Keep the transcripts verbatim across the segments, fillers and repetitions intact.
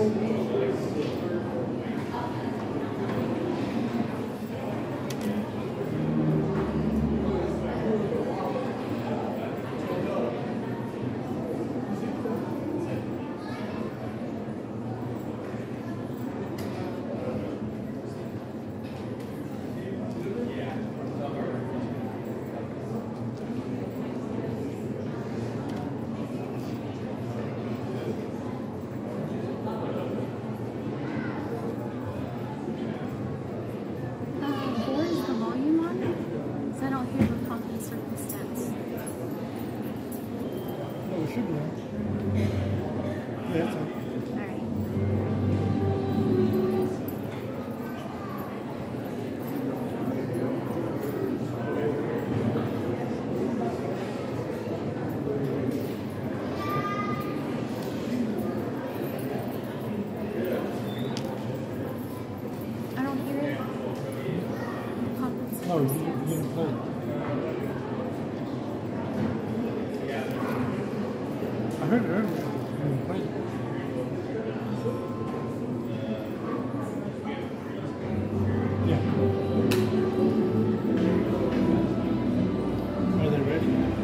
No, you didn't play. I heard it earlier. You didn't play it. Yeah. Are they ready?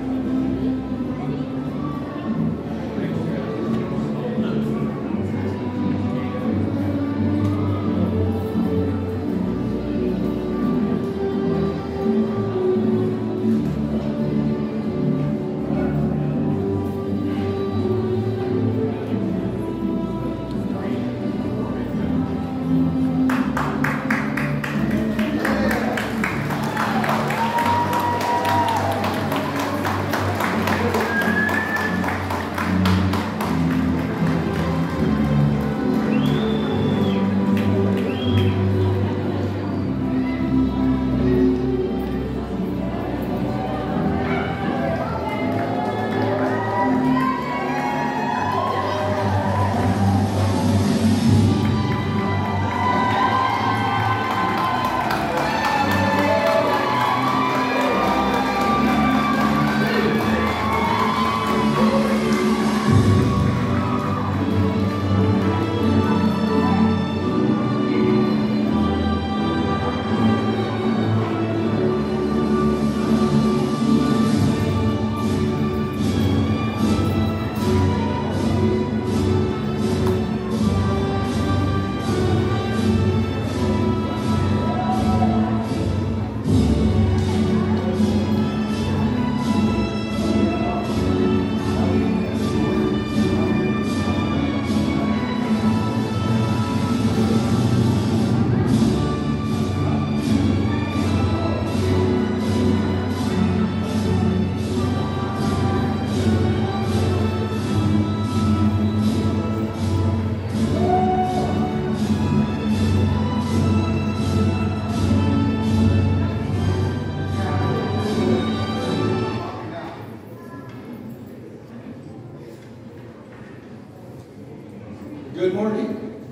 Good morning.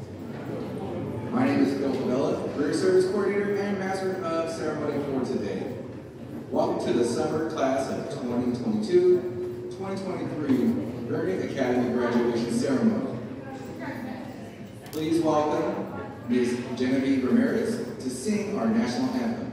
My name is Phil Favella, Career Service Coordinator and Master of Ceremony for today. Welcome to the summer class of twenty twenty-two twenty twenty-three Learning Academy Graduation Ceremony. Please welcome Miz Genevieve Ramirez to sing our national anthem.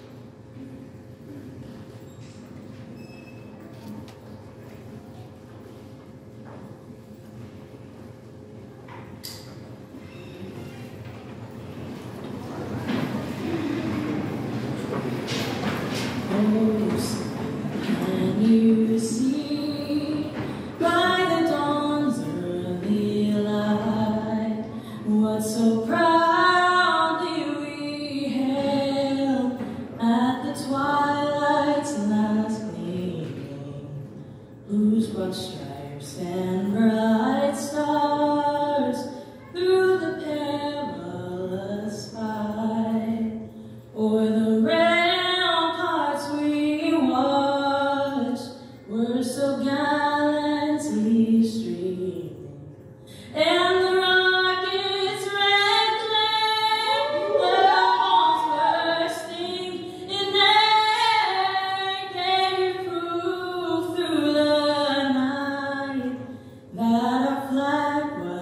Can you see by the dawn's early light what so proudly we hailed at the twilight's last gleaming, whose broad stripes and bright stars through the perilous fight o'er the ramparts we watched were so gallantly streaming, and the rocket's red glare, the bombs bursting in air, gave proof through the night that our flag was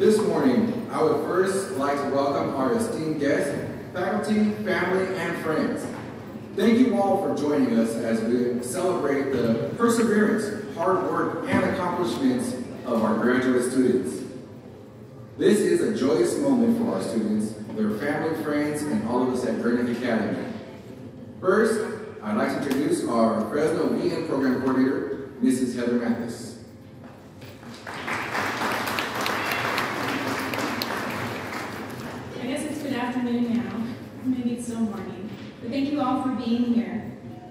This morning, I would first like to welcome our esteemed guests, faculty, family, and friends. Thank you all for joining us as we celebrate the perseverance, hard work, and accomplishments of our graduate students. This is a joyous moment for our students, their family, friends, and all of us at Gurnick Academy. First, I'd like to introduce our Fresno V N Program Coordinator, Missus Heather Mathis. I guess it's good afternoon now. Maybe it's still morning. But thank you all for being here.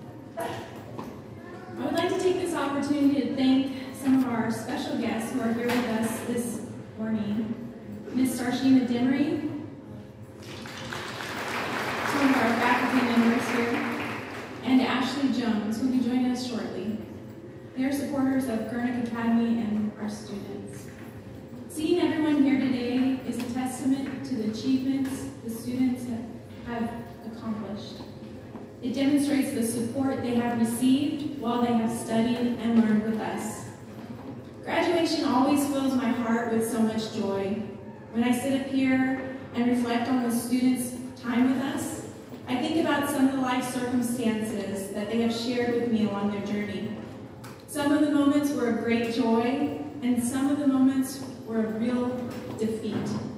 I would like to take this opportunity to thank some of our special guests who are here with us this morning. Miz Starshima Demery, some of our faculty members here, and Ashley Jones, who will be joining us shortly. They are supporters of Gurnick Academy and our students. Seeing everyone here today is a testament to the achievements the students have accomplished. It demonstrates the support they have received while they have studied and learned with us. Graduation always fills my heart with so much joy. When I sit up here and reflect on the students' time with us, I think about some of the life circumstances that they have shared with me along their journey. Some of the moments were of great joy, and some of the moments were of real defeat.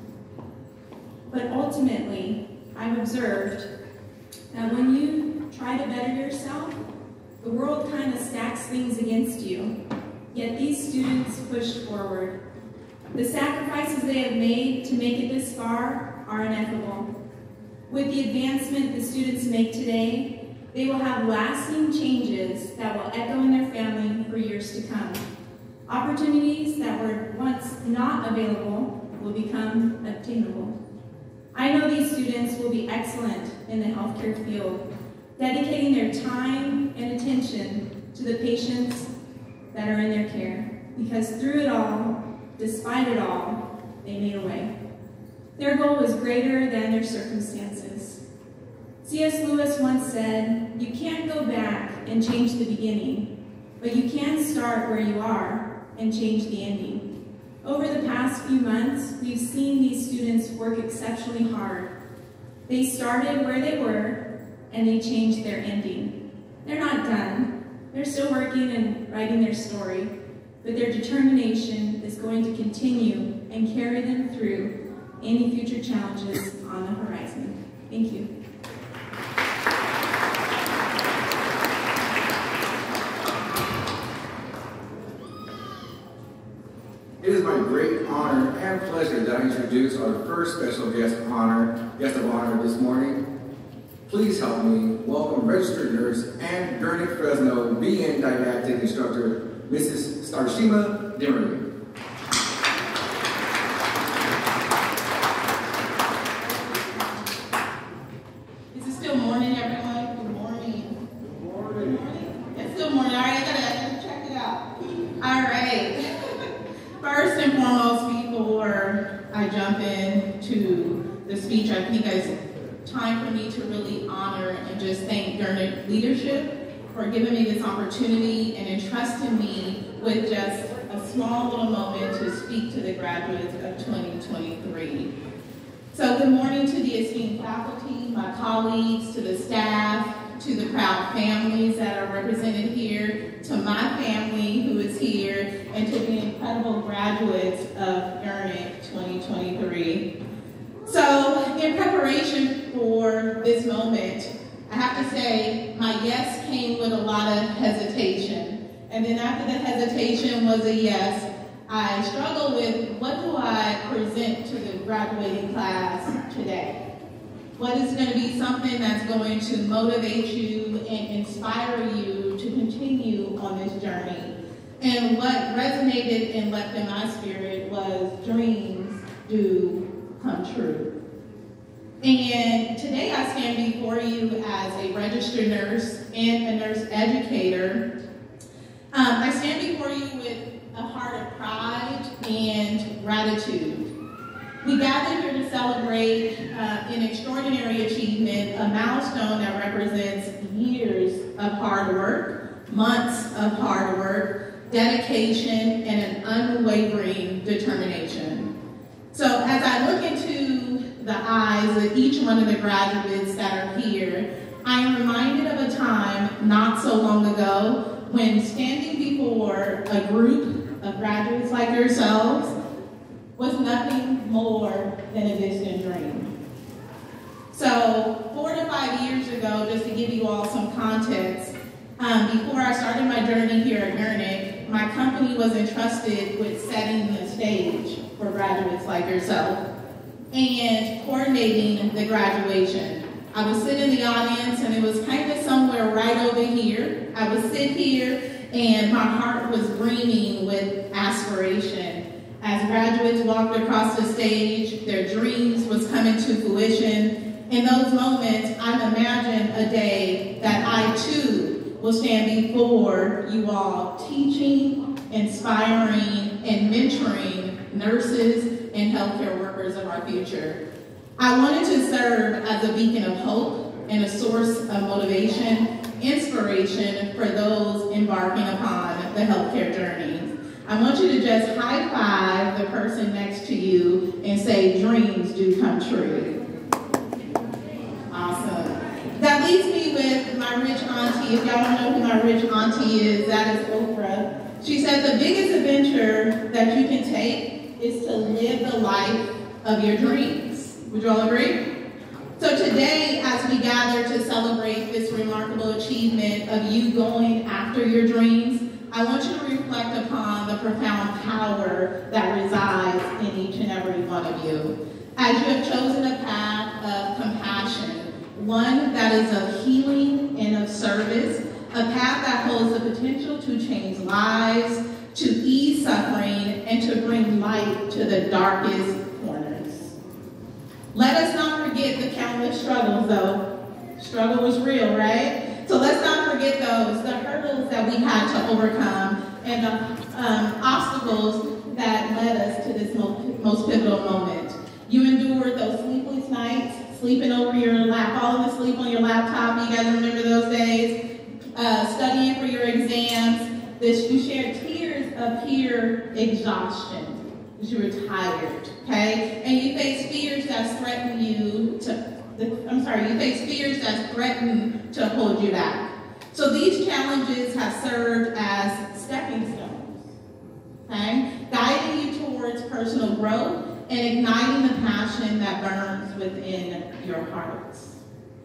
But ultimately, I've observed that when you try to better yourself, the world kind of stacks things against you. Yet these students pushed forward. The sacrifices they have made to make it this far are ineffable. With the advancement the students make today, they will have lasting changes that will echo in their family for years to come. Opportunities that were once not available will become obtainable. I know these students will be excellent in the healthcare field, dedicating their time and attention to the patients that are in their care, because through it all, despite it all, they made a way. Their goal was greater than their circumstances. C S Lewis once said, "You can't go back and change the beginning, but you can start where you are and change the ending." Over the past few months, we've seen these students work exceptionally hard. They started where they were, and they changed their ending. They're not done. They're still working and writing their story, but their determination is going to continue and carry them through any future challenges on the horizon. Thank you. It is my great honor and pleasure that I introduce our first special guest honor, guest of honor this morning. Please help me welcome registered nurse and Gurnick Fresno V N didactic instructor, Missus Starshima Demery. Is it still morning, everyone? Good morning. Good morning. Good morning. It's still morning. All right, I gotta, I gotta check it out. All right. First and foremost, before I jump into the speech, I think it's time for me to really honor and just thank Gurnick leadership for giving me this opportunity and entrusting me with just a small little moment to speak to the graduates of twenty twenty-three. So good morning to the esteemed faculty, my colleagues, to the staff, to the proud families that are represented here, to my family who is here, and to the incredible graduates of Gurnick twenty twenty-three. So in preparation for this moment, I have to say my yes came with a lot of hesitation. And then after the hesitation was a yes, I struggled with what do I present to the graduating class today? What is going to be something that's going to motivate you and inspire you to continue on this journey? And what resonated and left in my spirit was dreams do come true. And today I stand before you as a registered nurse and a nurse educator. Um, I stand before you with a heart of pride and gratitude. We gather here to celebrate uh, an extraordinary achievement, a milestone that represents years of hard work, months of hard work, dedication, and an unwavering determination. So as I look into the eyes of each one of the graduates that are here, I am reminded of a time not so long ago when standing before a group of graduates like yourselves was nothing more than a distant dream. So four to five years ago, just to give you all some context, um, before I started my journey here at Gurnick, my company was entrusted with setting the stage for graduates like yourself and coordinating the graduation. I would sit in the audience and it was kind of somewhere right over here. I would sit here and my heart was brimming with aspiration. As graduates walked across the stage, their dreams was coming to fruition. In those moments, I imagine a day that I too will stand before you all teaching, inspiring, and mentoring nurses and healthcare workers of our future. I wanted to serve as a beacon of hope and a source of motivation, inspiration for those embarking upon the healthcare journey. I want you to just high five the person next to you and say, dreams do come true. Awesome. That leaves me with my rich auntie. If y'all don't know who my rich auntie is, that is Oprah. She said the biggest adventure that you can take is to live the life of your dreams. Would you all agree? So today, as we gather to celebrate this remarkable achievement of you going after your dreams, I want you to reflect upon the profound power that resides in each and every one of you. As you have chosen a path of compassion, one that is of healing and of service, a path that holds the potential to change lives, to ease suffering, and to bring light to the darkest corners. Let us not forget the countless struggles, though. Struggle was real, right? So let's not forget those, the hurdles that we had to overcome, and the um, obstacles that led us to this most, most pivotal moment. You endured those sleepless nights, sleeping over your lap, falling asleep on your laptop. You guys remember those days? Uh, studying for your exams. This, you shared tears of pure exhaustion because you were tired, okay? And you faced fears that threaten you to, I'm sorry, you faced fears that threaten to hold you back. So these challenges have served as stepping stones, okay? Guiding you towards personal growth and igniting the passion that burns within your hearts.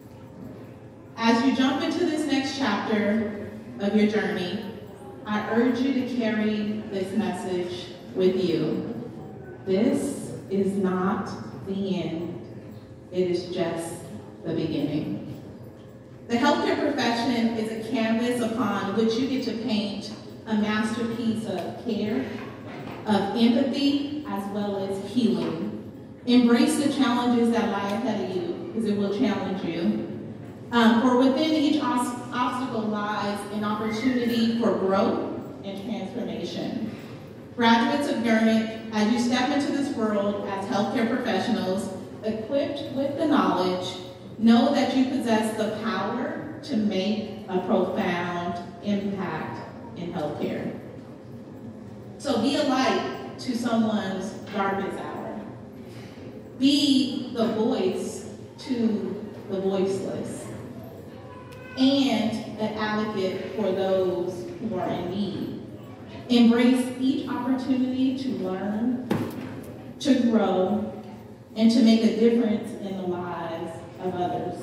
As you jump into this next chapter of your journey, I urge you to carry this message with you. This is not the end. It is just the beginning. The healthcare profession is a canvas upon which you get to paint a masterpiece of care, of empathy, as well as healing. Embrace the challenges that lie ahead of you, because it will challenge you. Um, for within each obstacle lies an opportunity for growth and transformation. Graduates of Gurnick, as you step into this world as healthcare professionals, equipped with the knowledge, know that you possess the power to make a profound impact in healthcare. So be a light to someone's darkest hour. Be the voice to the voiceless, and an advocate for those who are in need. Embrace each opportunity to learn, to grow, and to make a difference in the lives of others.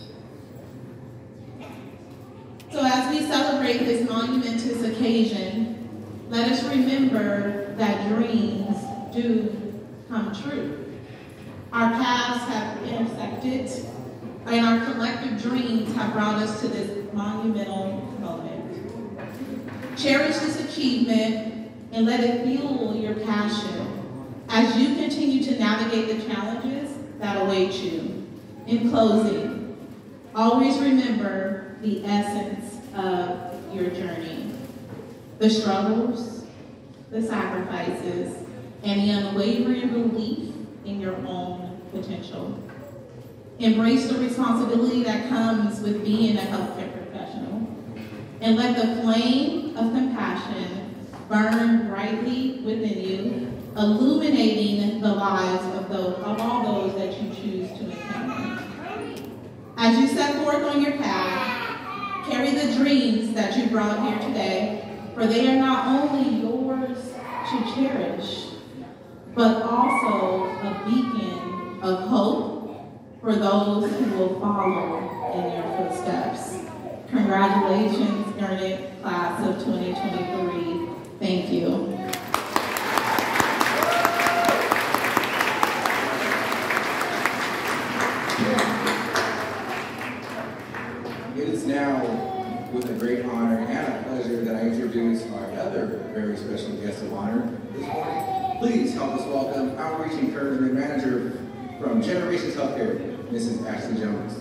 So as we celebrate this monumentous occasion, let us remember that dreams do come true. Our paths have intersected, and our collective dreams have brought us to this monumental moment. Cherish this achievement and let it fuel your passion as you continue to navigate the challenges that await you. In closing, always remember the essence of your journey. The struggles, the sacrifices, and the unwavering belief in your own potential. Embrace the responsibility that comes with being a healthcare professional, and let the flame of compassion burn brightly within you illuminating the lives of, those, of all those that you choose to encounter. As you step forth on your path, carry the dreams that you brought here today, for they are not only yours to cherish, but also a beacon of hope for those who will follow in your footsteps. Congratulations, Gurnett Class of twenty twenty-three. Thank you. It is now with a great honor and a pleasure that I introduce our other very special guest of honor this morning. Please help us welcome Outreach Encouragement Manager from Generations Healthcare, Missus Ashley Jones.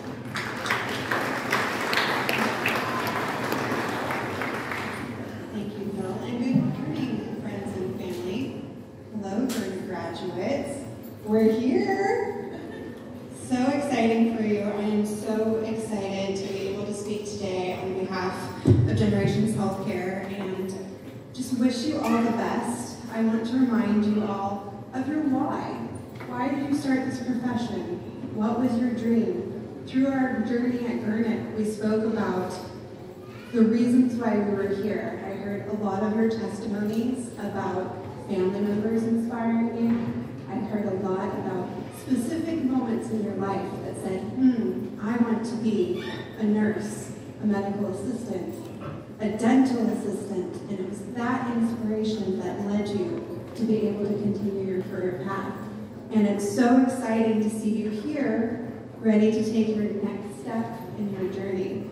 Thank you, Bill, and good morning, friends and family. Hello, Gurnett graduates. We're here. So exciting for you. I am so excited to be able to speak today on behalf of Generations Healthcare and just wish you all the best. I want to remind you all of your why. Why did you start this profession? What was your dream? Through our journey at Gurnett, we spoke about the reasons why we were here. I heard a lot of your testimonies about family members inspiring you. I heard a lot about specific moments in your life that said, hmm, I want to be a nurse, a medical assistant, a dental assistant, and it was that inspiration that led you to be able to continue your career path. And it's so exciting to see you here, ready to take your next step in your journey.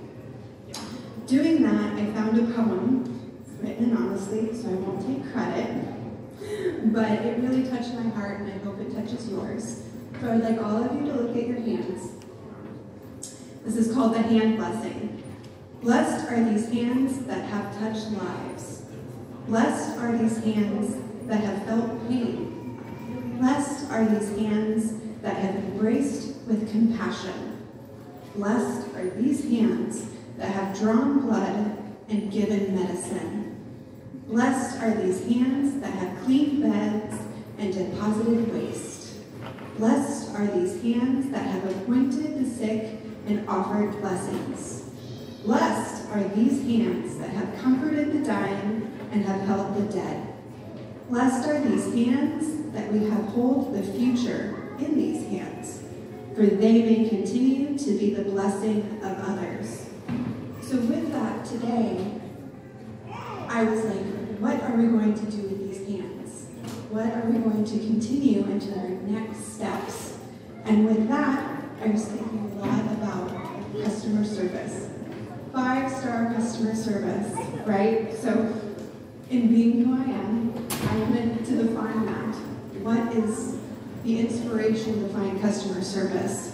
Doing that, I found a poem, written anonymously, so I won't take credit, but it really touched my heart, and I hope it touches yours. So I'd like all of you to look at your hands. This is called the hand blessing. Blessed are these hands that have touched lives. Blessed are these hands that have felt pain. Blessed are these hands that have embraced with compassion. Blessed are these hands that have drawn blood and given medicine. Blessed are these hands that have cleaned beds and deposited waste. Blessed are these hands that have appointed the sick and offered blessings. Blessed are these hands that have comforted the dying and have held the dead. Blessed are these hands that we have hold the future in these hands, for they may continue to be the blessing of others. So with that today, I was like, what are we going to do with these hands? What are we going to continue into our next steps? And with that, I was thinking a lot about customer service. Five-star customer service, right? So in being who I am, I wanted to define that. What is the inspiration behind customer service?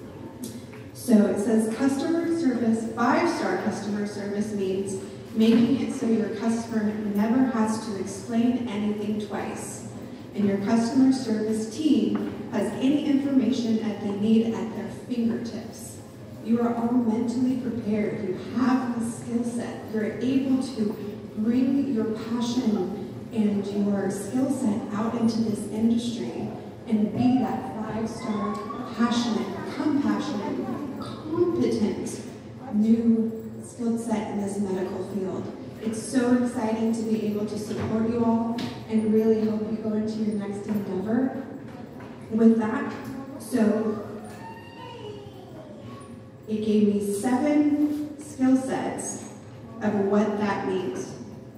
So it says customer service, five-star customer service means making it so your customer never has to explain anything twice, and your customer service team has any information that they need at their fingertips. You are all mentally prepared. You have the skill set. You're able to bring your passion and your skill set out into this industry and be that five-star, passionate, compassionate, competent new skill set in this medical field. It's so exciting to be able to support you all and really help you go into your next endeavor. With that, so it gave me seven skill sets of what that means.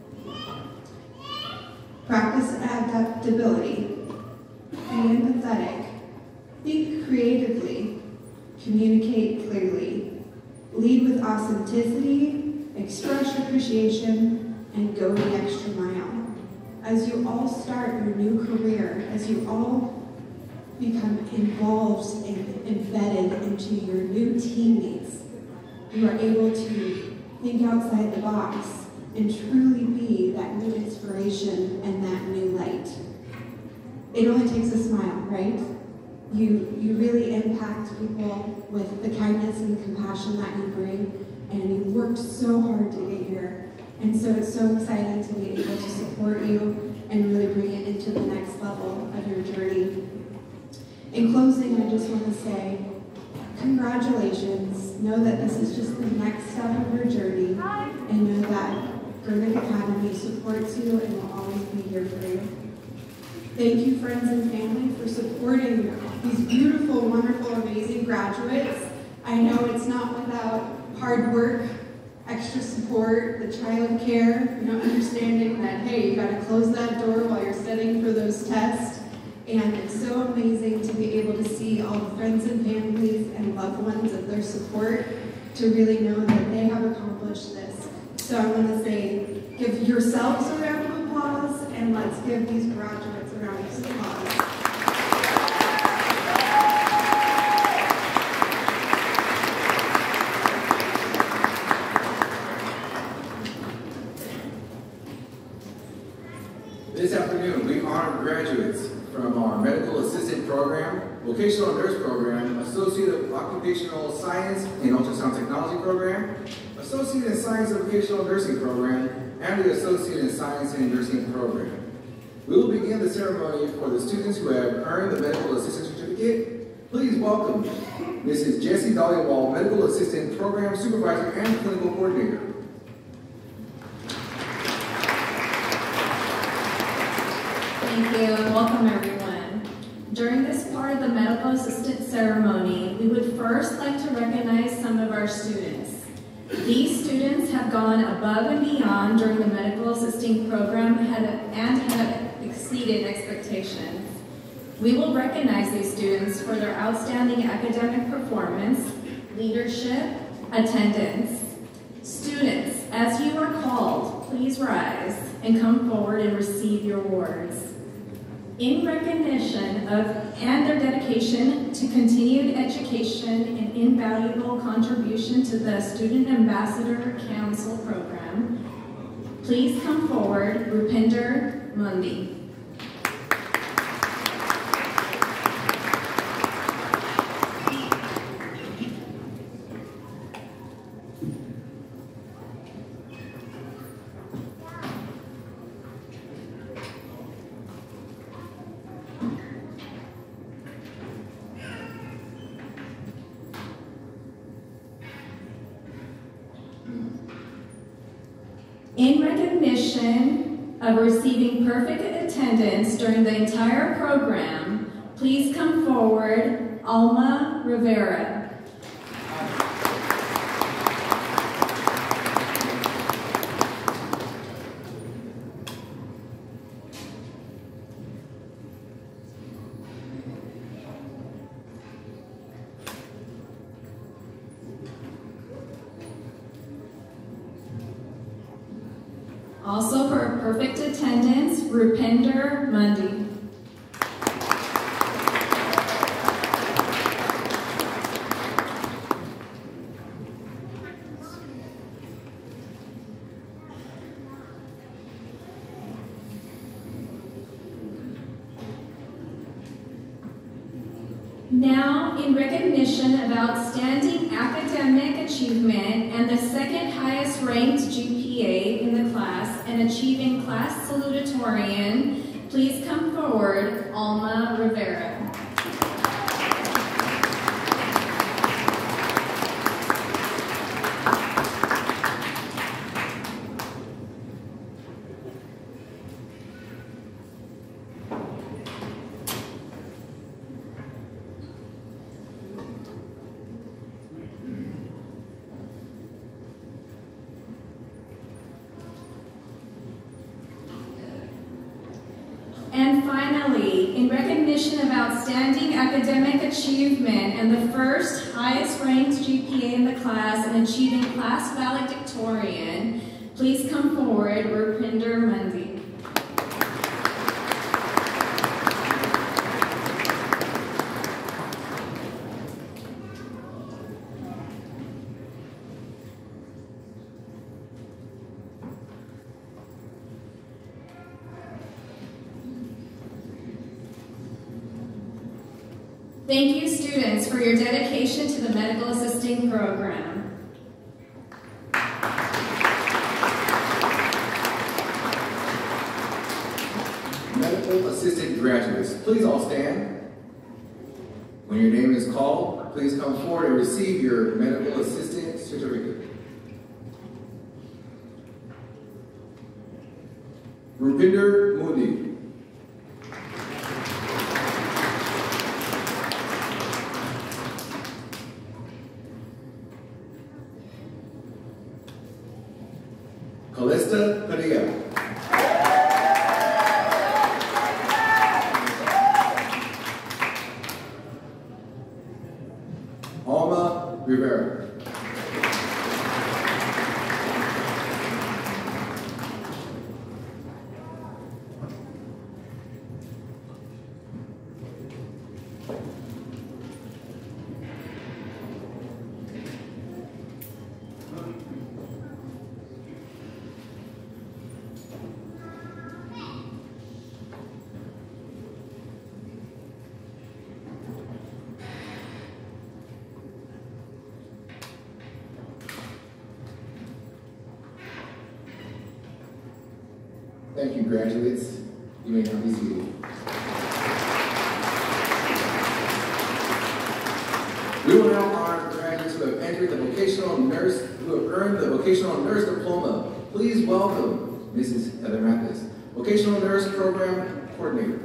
Practice adaptability, be empathetic, think creatively, communicate clearly, lead with authenticity, express appreciation, and go the extra mile. As you all start your new career, as you all become involved and embedded into your new teammates, you are able to think outside the box and truly be that new inspiration and that new light. It only takes a smile, right? You, you really impact people with the kindness and the compassion that you bring, and you worked so hard to get here. And so it's so exciting to be able to support you and and really bring it into the next level of your journey. In closing, I just want to say, congratulations. Know that this is just the next step of your journey, and know that Gurnick Academy supports you and will always be here for you. Thank you, friends and family, for supporting these beautiful, wonderful, amazing graduates. I know it's not without hard work, extra support, the child care, you know, understanding that, hey, you got to close that door while you're studying for those tests. And it's so amazing to be able to see all the friends and families and loved ones of their support, to really know that they have accomplished this. So I want to say, give yourselves a round of applause, and let's give these graduates a round of applause. This afternoon, we honor graduates from our Medical Assistant Program, Vocational Nurse Program, Associate of Occupational Science and Ultrasound Technology Program, Associate in Science and Vocational Nursing Program, and the Associate in Science and Nursing Program. We will begin the ceremony for the students who have earned the Medical Assistant Certificate. Please welcome Missus Jessie Dollywall, Medical Assistant Program Supervisor and Clinical Coordinator. Thank you, and welcome everyone. During this part of the medical assistant ceremony, we would first like to recognize some of our students. These students have gone above and beyond during the medical assisting program and have exceeded expectations. We will recognize these students for their outstanding academic performance, leadership, attendance. Students, as you are called, please rise and come forward and receive your awards. In recognition of and their dedication to continued education and invaluable contribution to the Student Ambassador Council program, please come forward, Rupinder Mundi. In recognition of receiving perfect attendance during the entire program, please come forward, Alma Rivera. Also for perfect attendance, Rupinder Mundi. Now, in recognition of outstanding academic achievement and the second highest ranked G P A in the class and achieving class salutatorian, please come forward, Alma Rivera. And finally, in recognition of outstanding academic achievement and the first highest ranked G P A in the class and achieving class valedictorian, please come forward, Rupinder Mundi. Thank you, students, for your dedication to the medical assisting program. medical assistant graduates, please all stand. When your name is called, please come forward and receive your medical assistant certificate. Rupinder Modi. Calista Padilla. Alma Rivera. Thank you, graduates. You may now be seated. We will now honor graduates who have entered the vocational nurse, who have earned the vocational nurse diploma. Please welcome Missus Heather Mathis, vocational nurse program coordinator.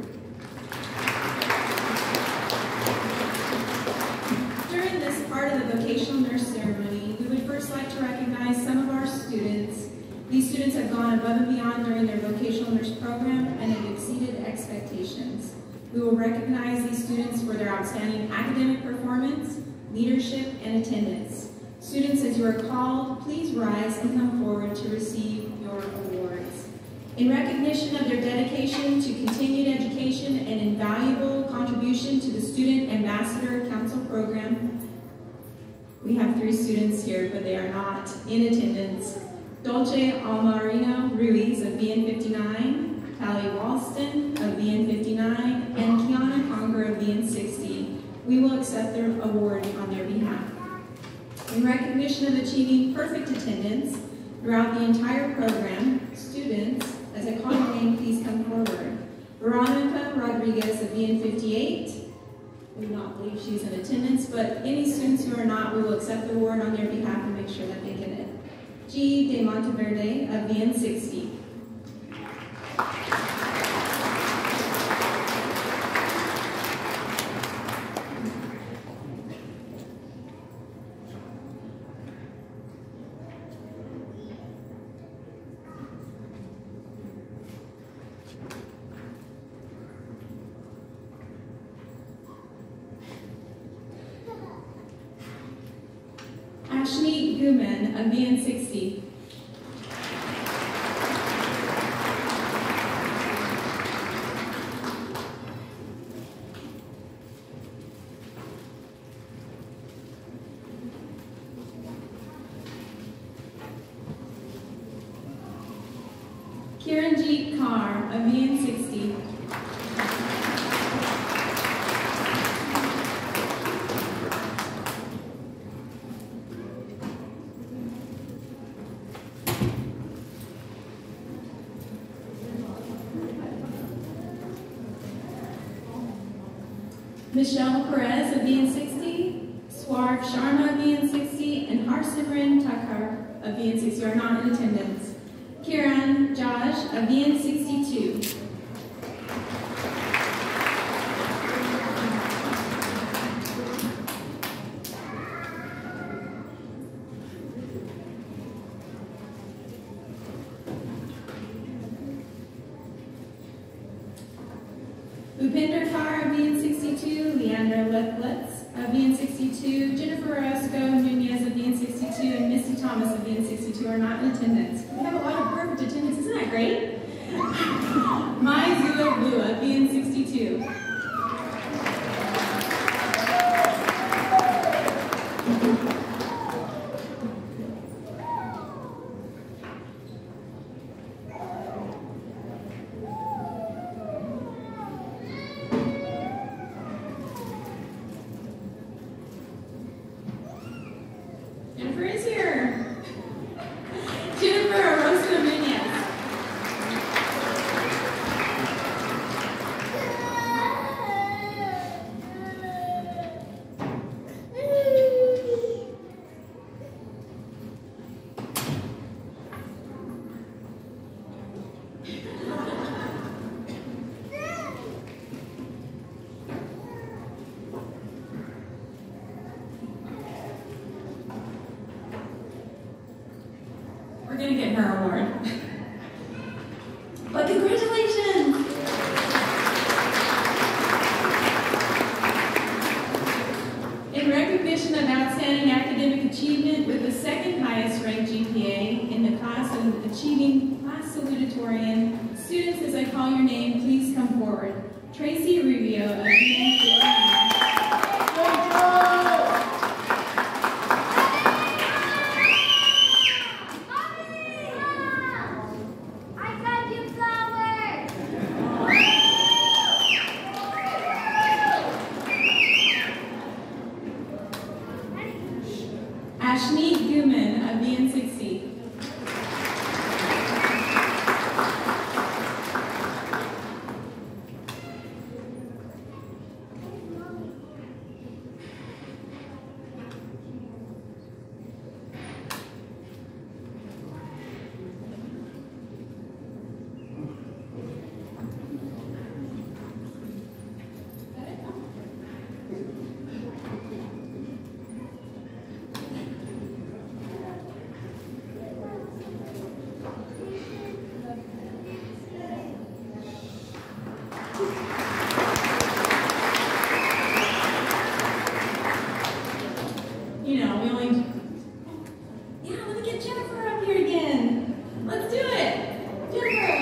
During this part of the vocational nurse ceremony, we would first like to recognize some of our students. These students have gone above and beyond during their vocational nurse program and have exceeded expectations. We will recognize these students for their outstanding academic performance, leadership, and attendance. Students, as you are called, please rise and come forward to receive your awards. In recognition of their dedication to continued education and invaluable contribution to the Student Ambassador Council program, we have three students here, but they are not in attendance. Dolce Almarino Ruiz of B N fifty-nine, Callie Walston of B N fifty-nine, and Kiana Conger of B N sixty. We will accept their award on their behalf. In recognition of achieving perfect attendance throughout the entire program, students, as I call your name, please come forward. Veronica Rodriguez of B N fifty-eight. We do not believe she's in attendance, but any students who are not, we will accept the award on their behalf and make sure that they get it. G. De Monteverde of B N sixty. Ashley Guman of B N sixty. Kiranjeet Kaur of B N sixty. Michelle Perez of B N sixty, Swarv Sharma of B N sixty, and Harsimran Thakkar of B N sixty are not in attendance. Kiran Josh of B N sixty-two. Upinder Kaur of B N sixty-two, Leandra Letletz of B N sixty-two, Jennifer Orozco Nunez of B N sixty-two, and Misty Thomas of B N sixty-two are not in attendance. We have a lot of perfect attendance, isn't that great? Mai Zula Blue of B N sixty-two. Jennifer is here. Jennifer Orozco Nunez. get her award. But congratulations! In recognition of outstanding academic achievement with the second highest ranked G P A in the class of achieving class salutatorian, students, as I call your name, please come forward. Tracy Rubio of V N sixty-nine. Ashneet Guman of V N sixty. You know, we only, yeah, let me get Jennifer up here again. Let's do it. Jennifer.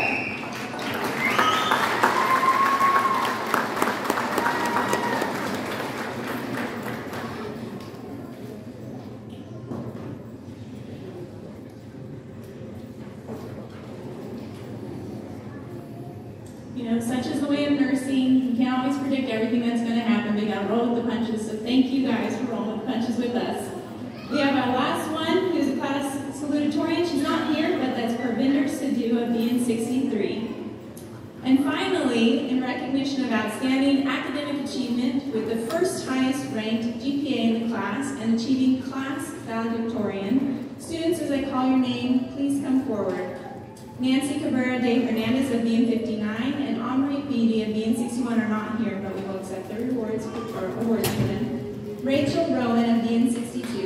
You know, such is the way of nursing. You can't always predict everything that's going to happen. We got to roll with the punches. So thank you guys for rolling with the punches with us. We have our last one, who's a class salutatorian. She's not here, but that's Parvinder Sidhu of V N sixty-three. And finally, in recognition of outstanding academic achievement with the first highest ranked G P A in the class and achieving class valedictorian, students, as I call your name, please come forward. Nancy Cabrera de Hernandez of V N fifty-nine and Omri Beatty of V N sixty-one are not here, but we will accept their rewards or awards for them. Rachel Rowan of V N sixty-two.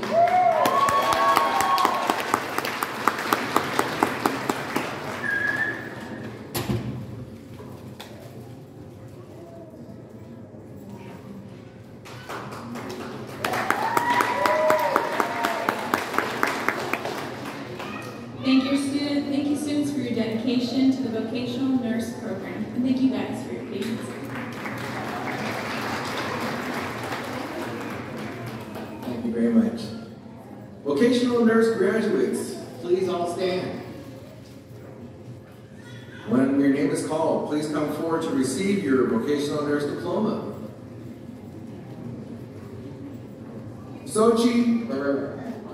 Thank you, student, thank you students for your dedication to the vocational nurse program, and thank you guys for your patience. Thank you very much. Vocational nurse graduates, please all stand. When your name is called, please come forward to receive your vocational nurse diploma. Sochi Barrera.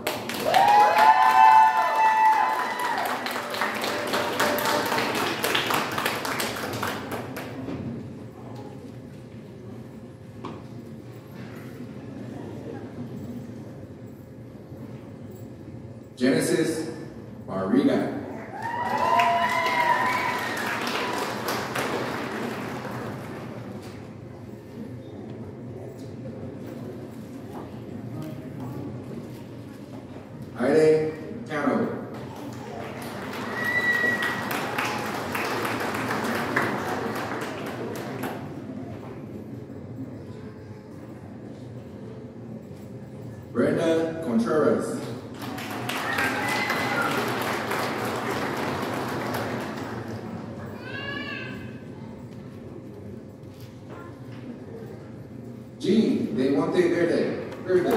Genesis Mariga. Aide Cano. Brenda Contreras. G. De Monte Verde. Verde.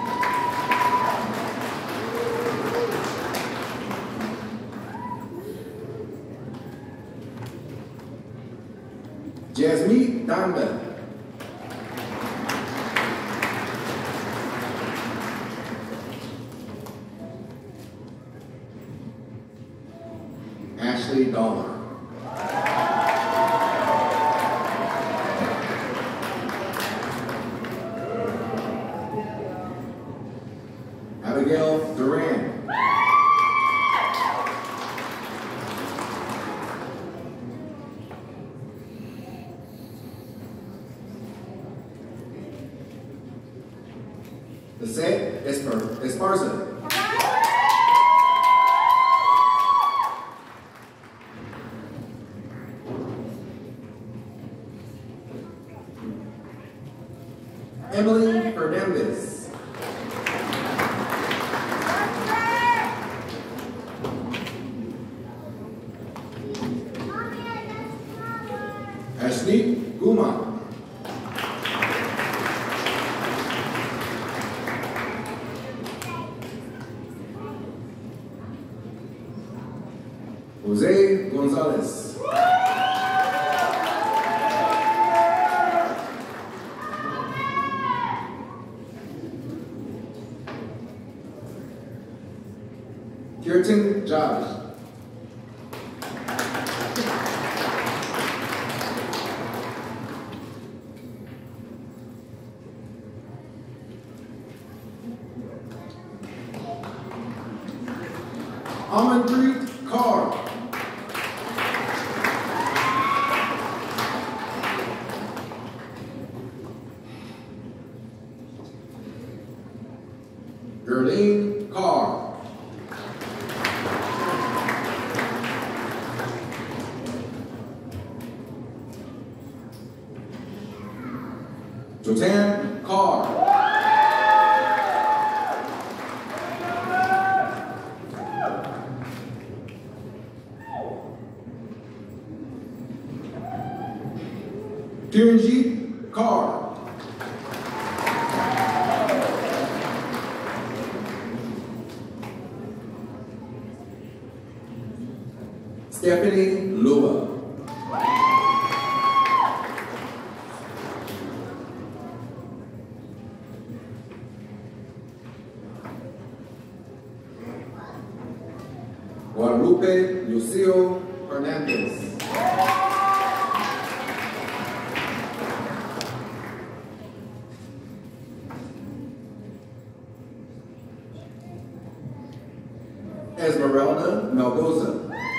Jasmine Danda. Ashley Dollar. Abigail Duran. The set Esparza. Emily Fernandez. Ashley Guma. Jose Gonzalez. Kirtan Josh. Amanpreet Kaur. Gerlene Carr. Jotan Carr. Kiranjit Carr. Stephanie Lua. Guadalupe Lucio Hernandez. Esmeralda Melgoza.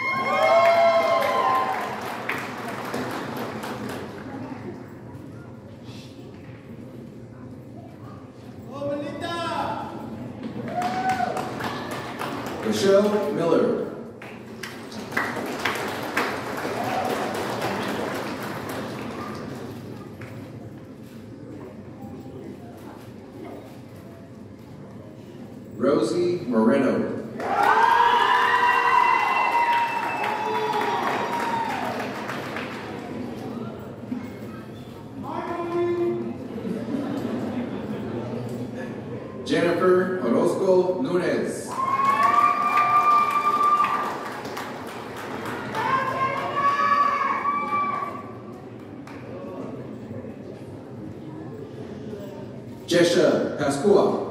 Michelle Miller. Rosie Moreno. Jennifer Orozco Nunez. Jesha Pascua.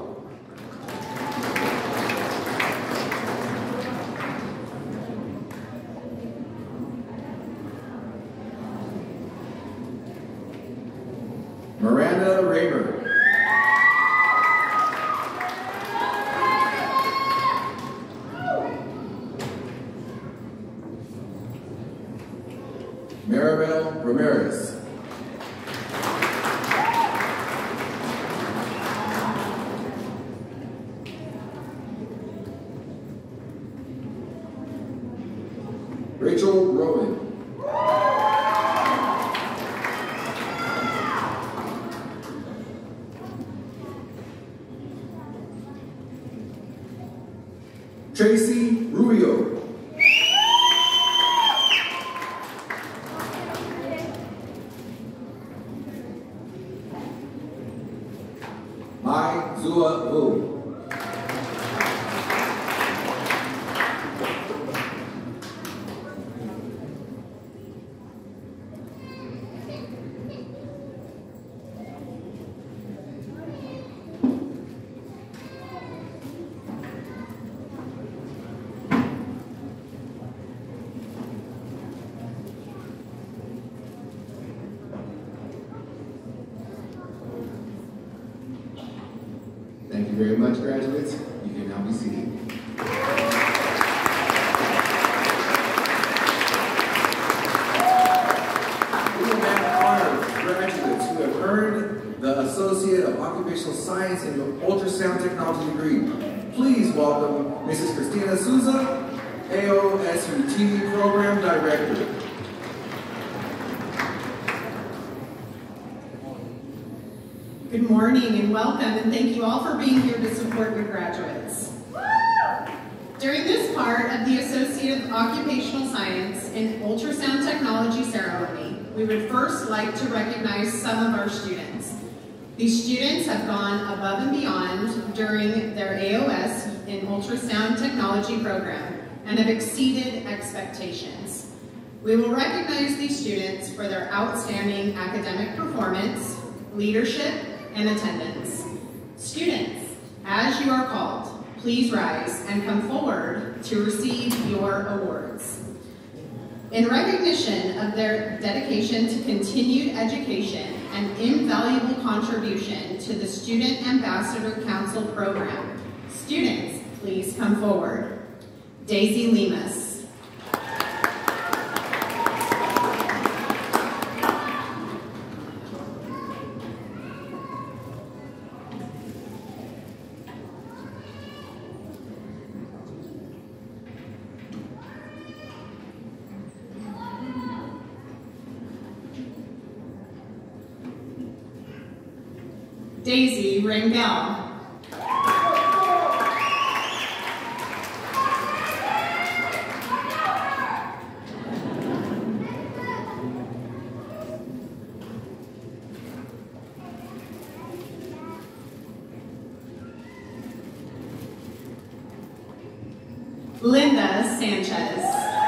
Miranda Raymer. Maribel Ramirez. Rachel Rowan. Tracy Rubio. Mai Zua Wu. Thank you very much, graduates. You can now be seated. We will now honor graduates who have earned the Associate of Occupational Science and Ultrasound Technology degree. Please welcome Missus Christina Souza, A O S U T Program Director. Good morning and welcome, and thank you all for being here to support your graduates. During this part of the Associate of Occupational Science and Ultrasound Technology ceremony, we would first like to recognize some of our students. These students have gone above and beyond during their A O S in Ultrasound Technology program and have exceeded expectations. We will recognize these students for their outstanding academic performance, leadership, and attendance. Students, as you are called, please rise and come forward to receive your awards. In recognition of their dedication to continued education and invaluable contribution to the Student Ambassador Council program, students, please come forward. Daisy Lemus. Daisy Rangel. Linda Sanchez.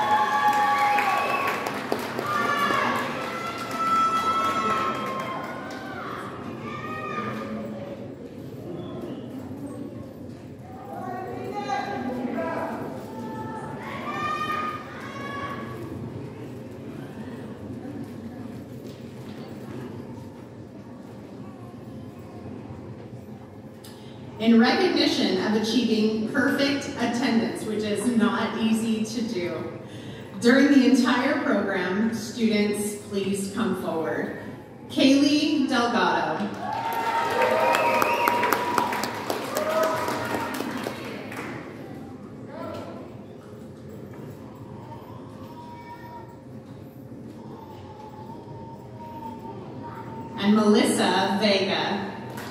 In recognition of achieving perfect attendance, which is not easy to do, during the entire program, students, please come forward. Kaylee Delgado. And Melissa Vega.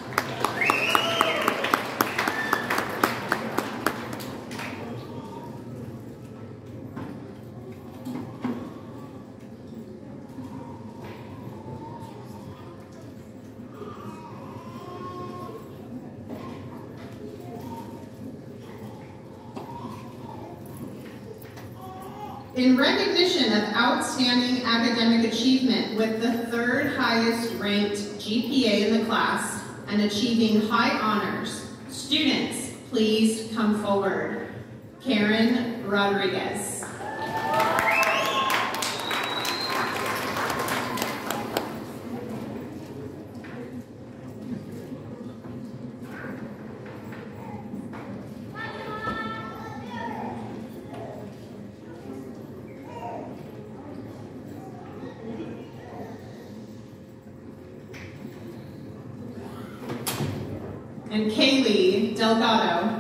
In recognition of outstanding academic achievement with the third highest ranked G P A in the class and achieving high honors, students, please come forward. Karen Rodriguez. And Kaylee Delgado.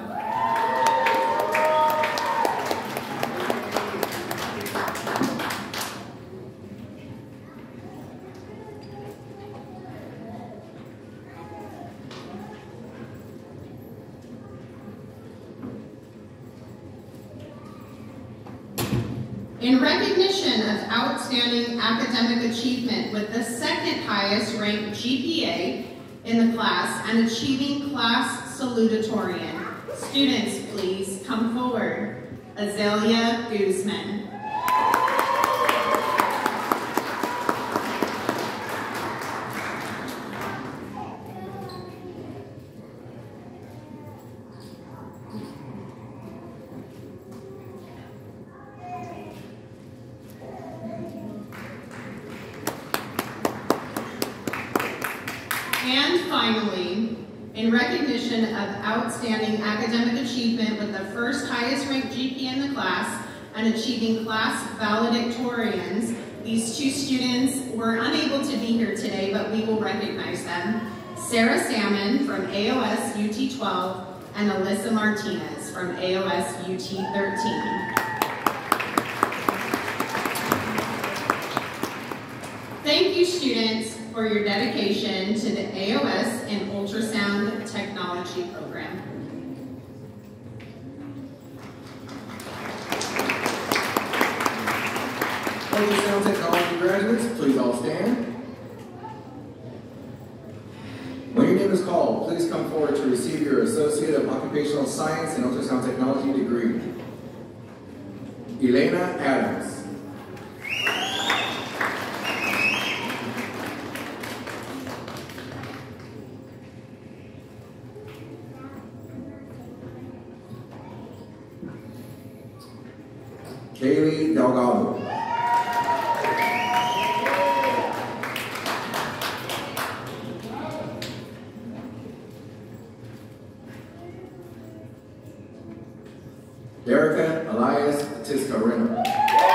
In recognition of outstanding academic achievement with the second highest ranked G P A in the class and achieving class salutatorian, students, please come forward. Azalea Guzman. And finally, in recognition of outstanding academic achievement with the first highest ranked G P A in the class and achieving class valedictorians, these two students were unable to be here today, but we will recognize them. Sarah Salmon from A O S U T twelve and Alyssa Martinez from A O S U T thirteen. Thank you, students. for your dedication to the A O S and Ultrasound Technology program. Ultrasound Technology graduates, please all stand. When your name is called, please come forward to receive your Associate of Occupational Science and Ultrasound Technology degree. Elena Adams. Kaylee Delgado. Erica Elias Tiscareno.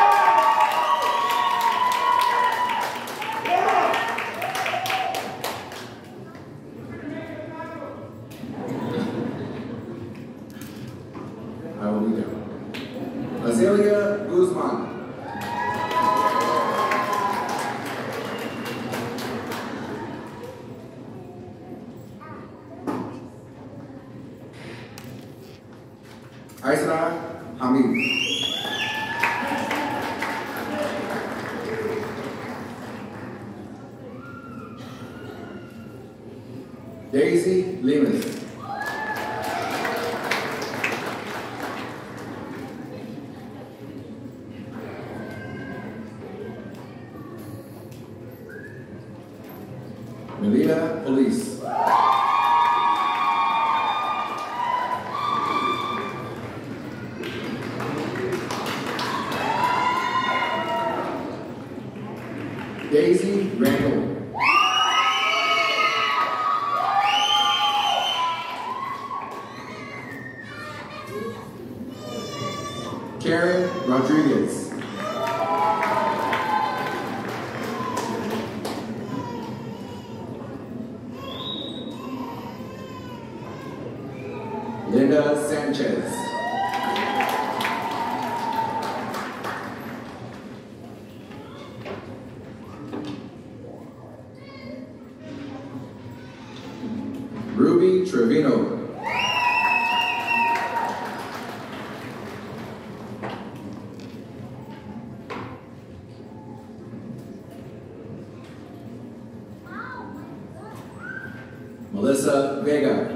I will be there. Azalea Guzman. Aisra Hamid. Daisy Lemus. Melita Police. Daisy Randall. Karen Rodriguez. Linda Sanchez. Ruby Trevino. Melissa Vega.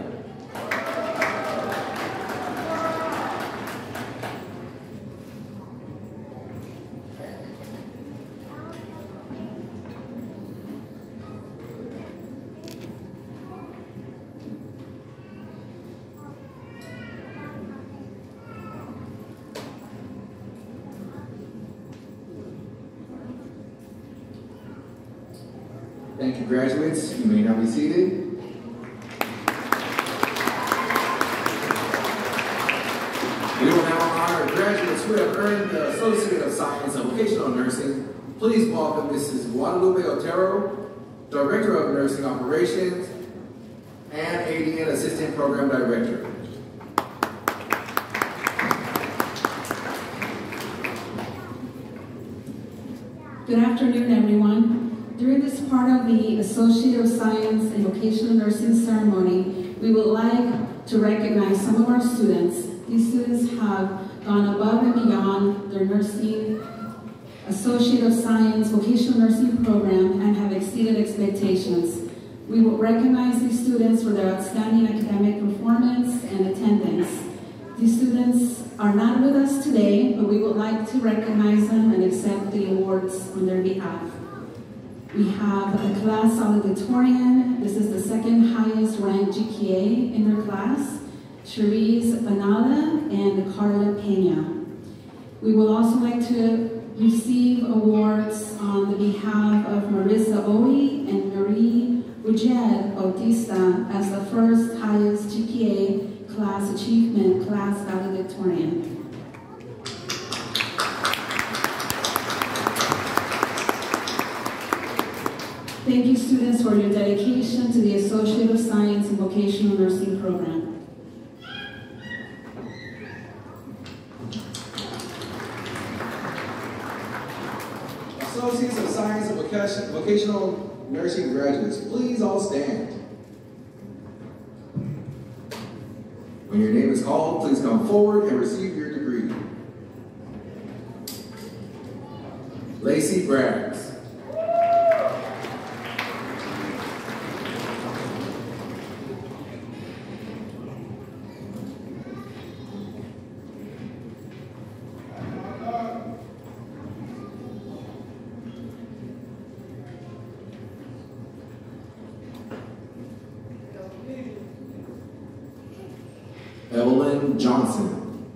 Thank you, graduates. You may now be seated. We will now honor graduates who have earned the Associate of Science in Vocational Nursing. Please welcome Missus Guadalupe Otero, Director of Nursing Operations, and A D N Assistant Program Director. Good afternoon, everyone. During this part of the Associate of Science in Vocational Nursing ceremony, we would like to recognize some of our students. These students have gone above and beyond their nursing Associate of Science Vocational Nursing program and have exceeded expectations. We will recognize these students for their outstanding academic performance and attendance. These students are not with us today, but we would like to recognize them and accept the awards on their behalf. We have a class valedictorian. This is the second highest ranked G P A in their class, Cherise Banada and Carla Pena. We will also like to receive awards on the behalf of Marissa Owie and Marie Ujed Bautista as the first highest G P A class achievement class valedictorian. Thank you, students, for your dedication to the Associate of Science in Vocational Nursing program. Associates of Science in Vocational nursing graduates, please all stand. When your name is called, please come forward and receive your degree. Lacey Braggs. Evelyn Johnson.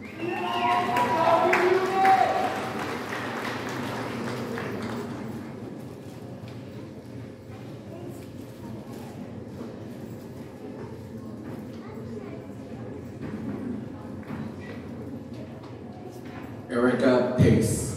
Erica Pace.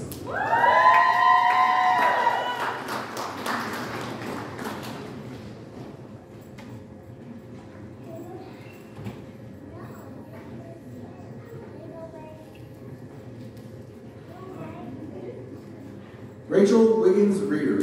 Rachel Wiggins Reeder.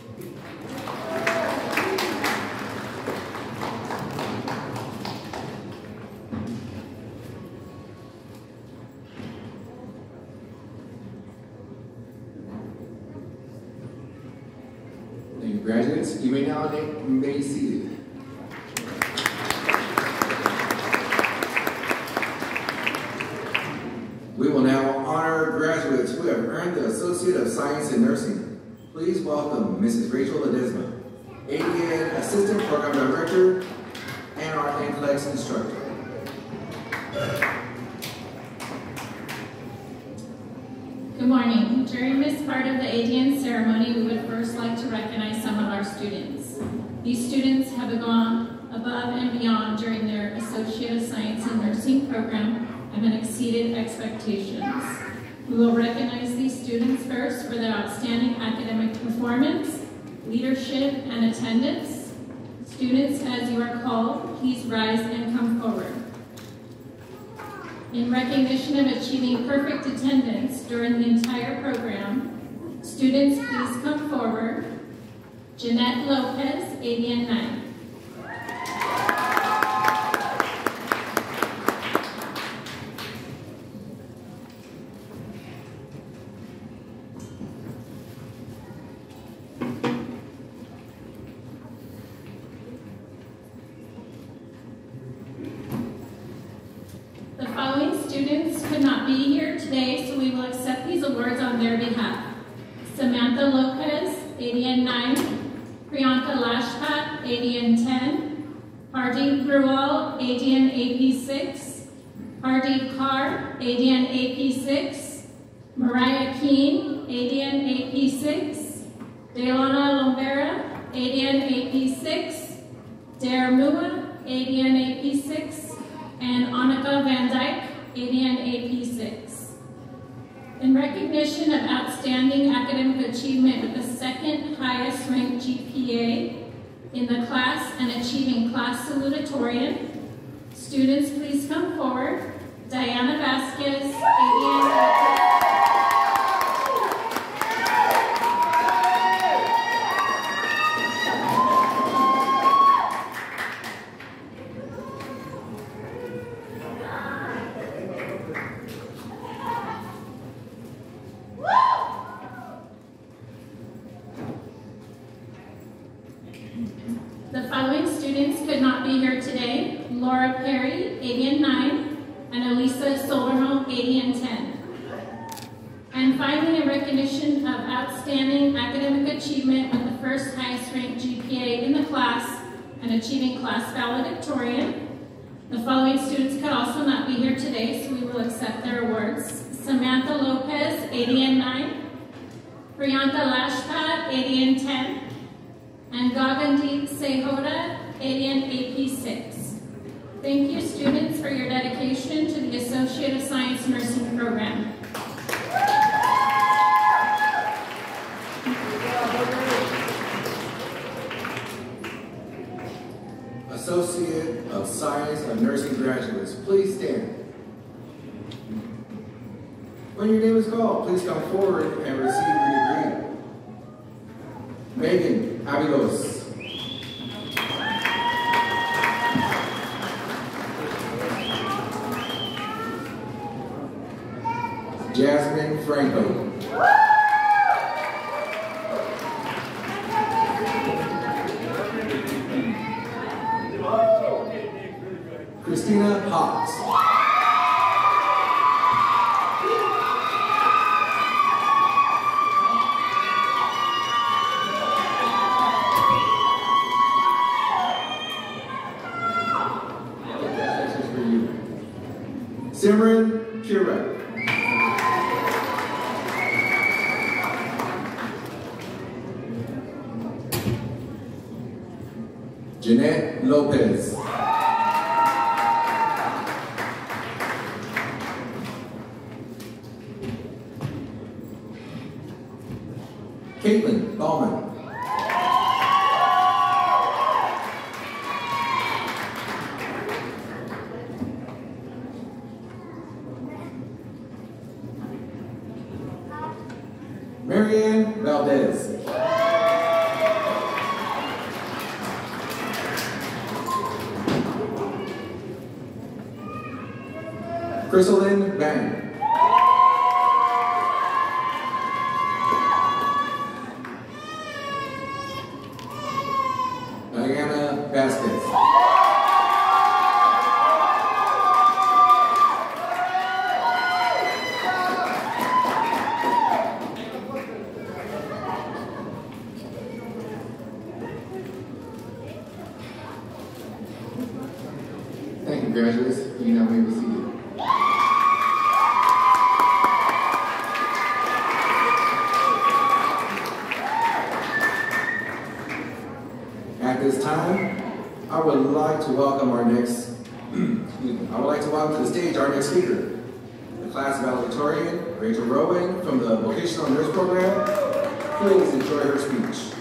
Thank you, graduates. You may now you may be seated. We will now honor graduates who have earned the Associate of Science in Nursing. Please welcome Missus Rachel Ledesma, A D N Assistant Program Director, and our N C L E X instructor. Good morning. During this part of the A D N ceremony, we would first like to recognize some of our students. These students have gone above and beyond during their Associate of Science in Nursing program and have exceeded expectations. We will recognize these students first for their outstanding academic performance, leadership, and attendance. Students, as you are called, please rise and come forward. In recognition of achieving perfect attendance during the entire program, students, please come forward. Jeanette Lopez, A D N nine. The following students could not be here today, so we will accept these awards on their behalf. Samantha Lopez, A D N nine, Priyanka Lashpat, A D N ten, Hardeep Grewal, A D N A P six, Hardeep Kaur, A D N A P six, Mariah Keene, A D N A P six, Delana Lombera, A D N A P six, Dare Mua, A D N A P six, and Annika Van Dyke, A D N A P six. In recognition of outstanding academic achievement with the second highest ranked G P A in the class and achieving class salutatorian, students please come forward. Diana Vasquez, A D N. The following students could not be here today: Laura Perry, A D N nine, and Elisa Solermo, A D N ten. And finally, in recognition of outstanding academic achievement with the first highest ranked G P A in the class and achieving class valedictorian, the following students could also not be here today, so we will accept their awards: Samantha Lopez, A D N nine, Priyanka Lashpat, A D N ten, and Gagandeep Sehoda, A D N A P six. Thank you, students, for your dedication to the Associate of Science Nursing program. Associate of Science of Nursing graduates, please stand. When your name is called, please come forward and receive your degree. Megan Abilos. Franco. Christina Hawks. That's just for you. Simran Kira. Jeanette Lopez. Caitlin Ballman. Marianne Valdez. Chrysalyn Bang. Diana Vasquez. Thank you, graduates. You now may be seated. At this time, I would like to welcome our next, I would like to welcome to the stage our next speaker, the class valedictorian, Rachel Rowan from the Vocational Nurse Program. Please enjoy her speech.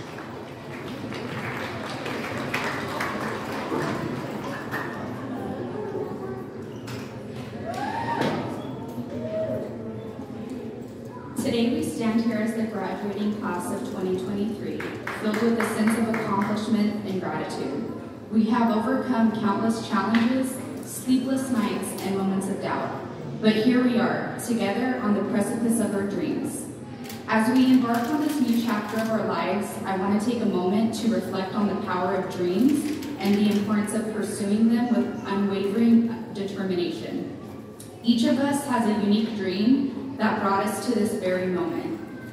Today we stand here as the graduating class of twenty twenty-three, filled with a sense of accomplishment and gratitude. We have overcome countless challenges, sleepless nights, and moments of doubt. But here we are, together on the precipice of our dreams. As we embark on this new chapter of our lives, I want to take a moment to reflect on the power of dreams and the importance of pursuing them with unwavering determination. Each of us has a unique dream that brought us to this very moment.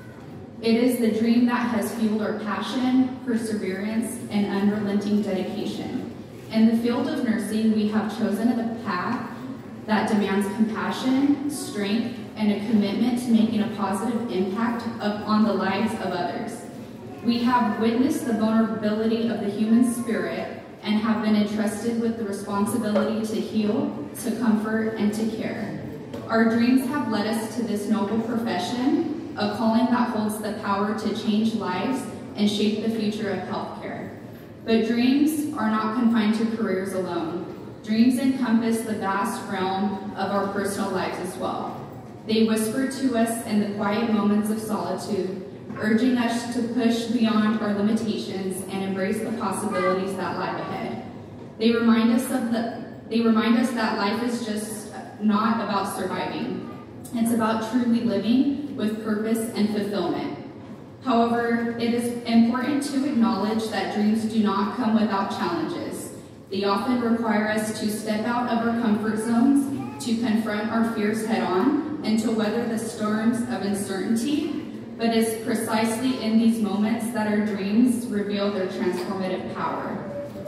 It is the dream that has fueled our passion, perseverance, and unrelenting dedication. In the field of nursing, we have chosen a path that demands compassion, strength, and a commitment to making a positive impact on the lives of others. We have witnessed the vulnerability of the human spirit and have been entrusted with the responsibility to heal, to comfort, and to care. Our dreams have led us to this noble profession, a calling that holds the power to change lives and shape the future of healthcare. But dreams are not confined to careers alone. Dreams encompass the vast realm of our personal lives as well. They whisper to us in the quiet moments of solitude, urging us to push beyond our limitations and embrace the possibilities that lie ahead. They remind us of the, they remind us that life is just not about surviving. It's about truly living with purpose and fulfillment. However, it is important to acknowledge that dreams do not come without challenges. They often require us to step out of our comfort zones, to confront our fears head-on, and to weather the storms of uncertainty. But it's precisely in these moments that our dreams reveal their transformative power.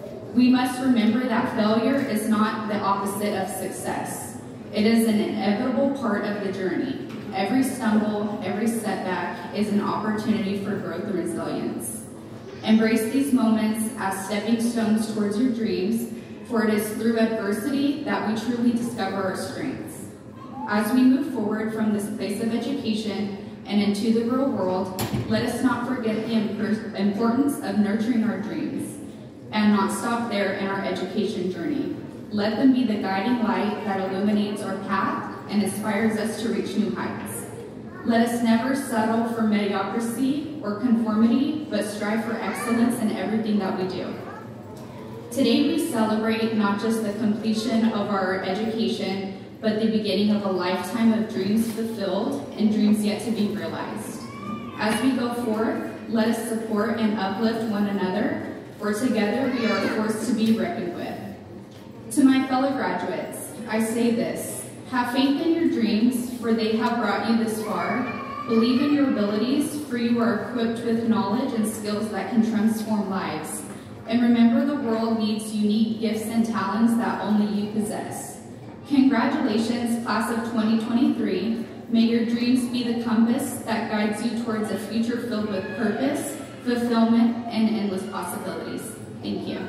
We must remember that failure is not the opposite of success. It is an inevitable part of the journey. Every stumble, every setback is an opportunity for growth and resilience. Embrace these moments as stepping stones towards your dreams, for it is through adversity that we truly discover our strengths. As we move forward from this place of education and into the real world, let us not forget the importance of nurturing our dreams and not stop there in our education journey. Let them be the guiding light that illuminates our path and inspires us to reach new heights. Let us never settle for mediocrity or conformity, but strive for excellence in everything that we do. Today we celebrate not just the completion of our education, but the beginning of a lifetime of dreams fulfilled and dreams yet to be realized. As we go forth, let us support and uplift one another, for together we are a force to be reckoned with. To my fellow graduates, I say this: have faith in your dreams, for they have brought you this far. Believe in your abilities, for you are equipped with knowledge and skills that can transform lives. And remember, the world needs unique gifts and talents that only you possess. Congratulations, class of twenty twenty-three. May your dreams be the compass that guides you towards a future filled with purpose, fulfillment, and endless possibilities. Thank you.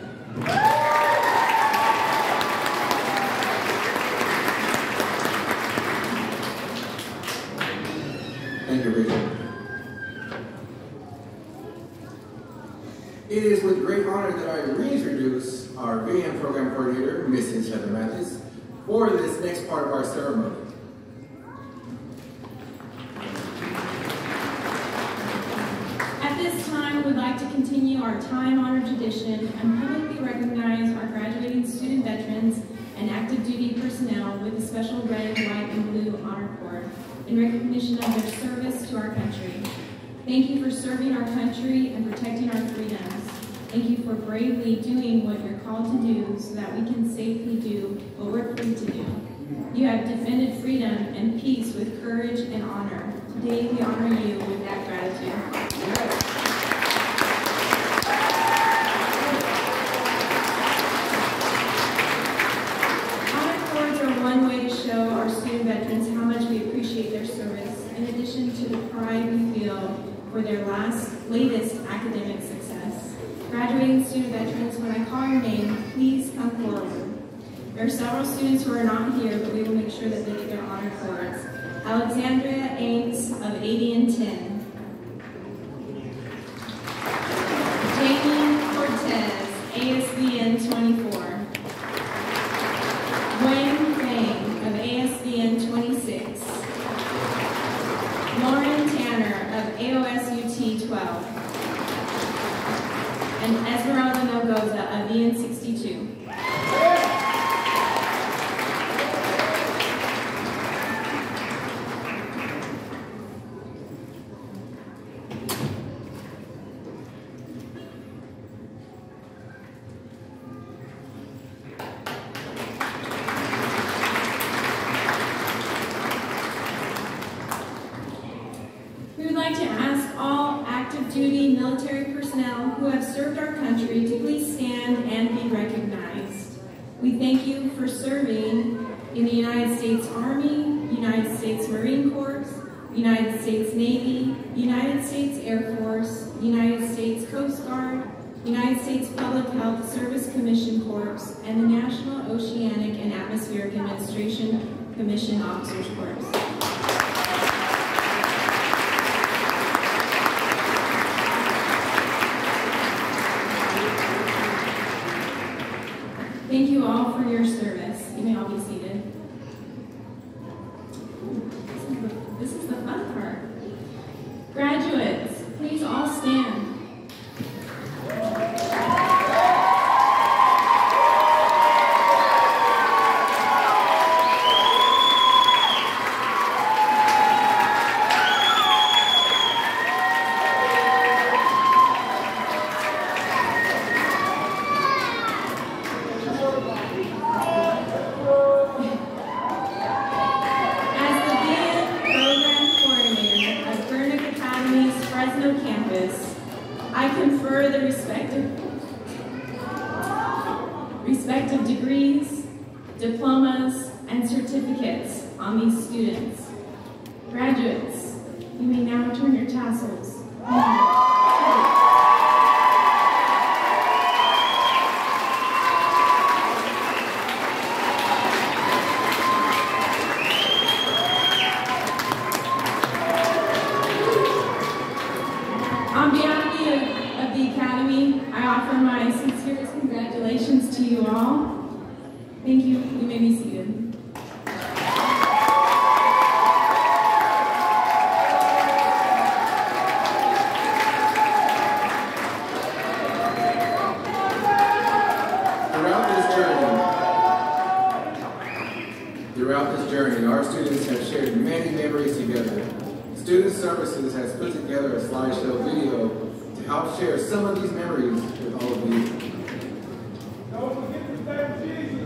Thank you, Rachel. It is with great honor that I reintroduce our V M Program Coordinator, Missus Heather Mathis, for this next part of our ceremony. At this time, we'd like to continue our time-honored tradition and publicly recognize our graduating student veterans and active duty personnel with a special red, white, and blue honor cord in recognition of their service to our country. Thank you for serving our country and protecting our freedoms. Thank you for bravely doing what you're called to do so that we can safely do what we're free to do. You have defended freedom and peace with courage and honor. Today we honor you with that gratitude. Honor cords are one way to show our student veterans how much we appreciate their service, in addition to the pride we feel for their last, latest academic success. Graduating student veterans, when I call your name, please come forward. There are several students who are not here, but we will make sure that they get their honor cords. Alexandria Ames of eighty and ten. Jamie Cortez, A S B N twenty-four. Wayne Fang of A S B N twenty-six. Lauren Tanner of A O S U T twelve. And Esmeralda Melgoza of E N sixty-two. We would like to ask all active duty military personnel who have served our country to please stand and be recognized. We thank you for serving in the United States Army, United States Marine Corps, United States Navy, United States Air Force, United States Coast Guard, United States Public Health Service Commission Corps, and the National Oceanic and Atmospheric Administration Commission Officers Corps. Thank you all for your service. You may all be seated. This is the, this is the fun part. Graduates, please all stand. Respective degrees, diplomas, and certificates on these students. Graduates, you may now return your tassels. On behalf of the, of the Academy, I offer my sincerest congratulations to you all. Thank you. You may be seated. Throughout this journey, throughout this this journey, our students have shared many memories together. Student Services has put together a slideshow video to help share some of these memories with all of you. Don't forget to thank Jesus.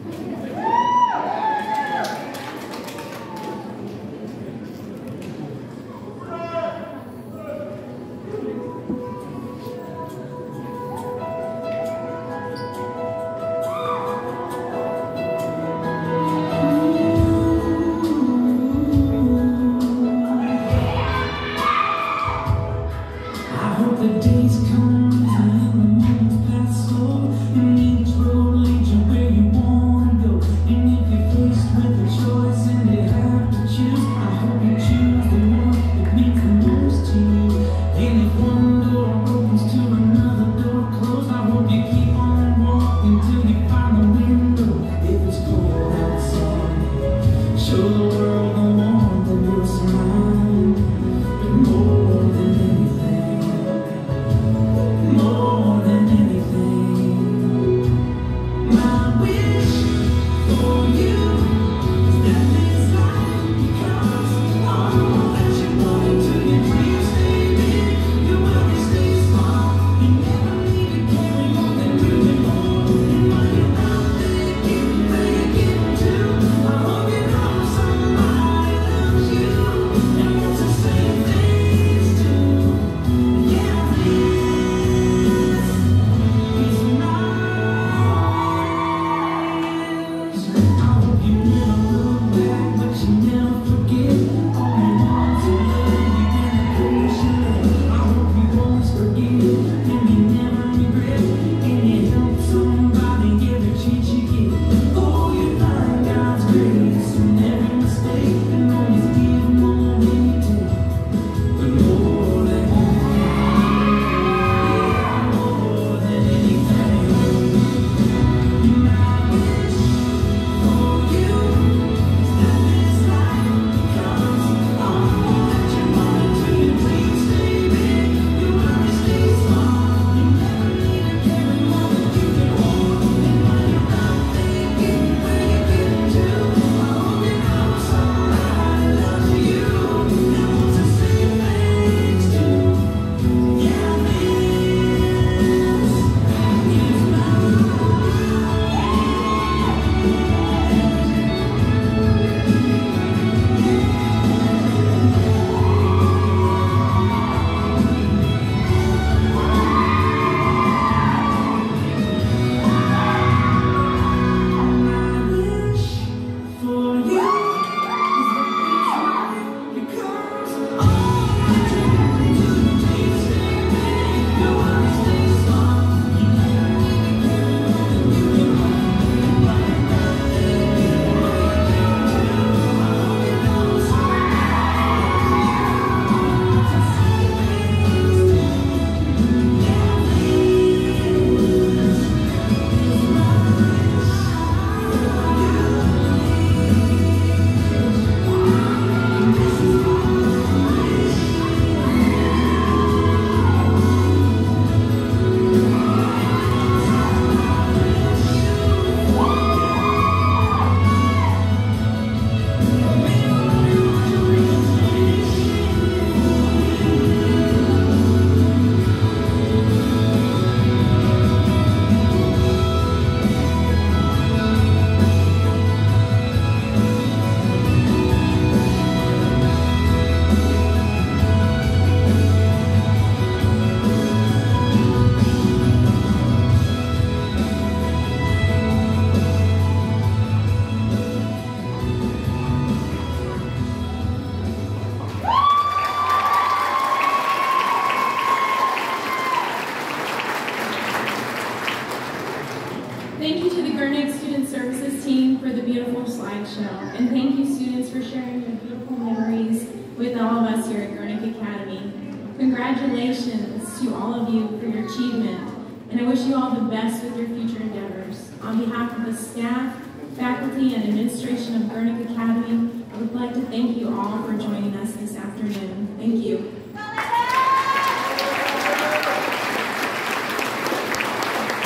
Thank you to the Gurnig Student Services team for the beautiful slideshow. And thank you, students, for sharing your beautiful memories with all of us here at Gurnig Academy. Congratulations to all of you for your achievement. And I wish you all the best with your future endeavors. On behalf of the staff, faculty, and administration of Gurnig Academy, I would like to thank you all for joining us this afternoon. Thank you.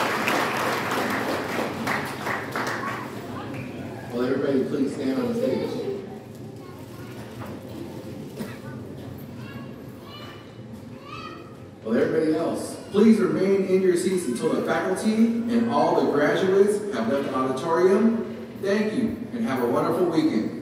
Will everybody please stand on the stage? everybody else, please remain in your seats until the faculty and all the graduates have left the auditorium. Thank you, and have a wonderful weekend.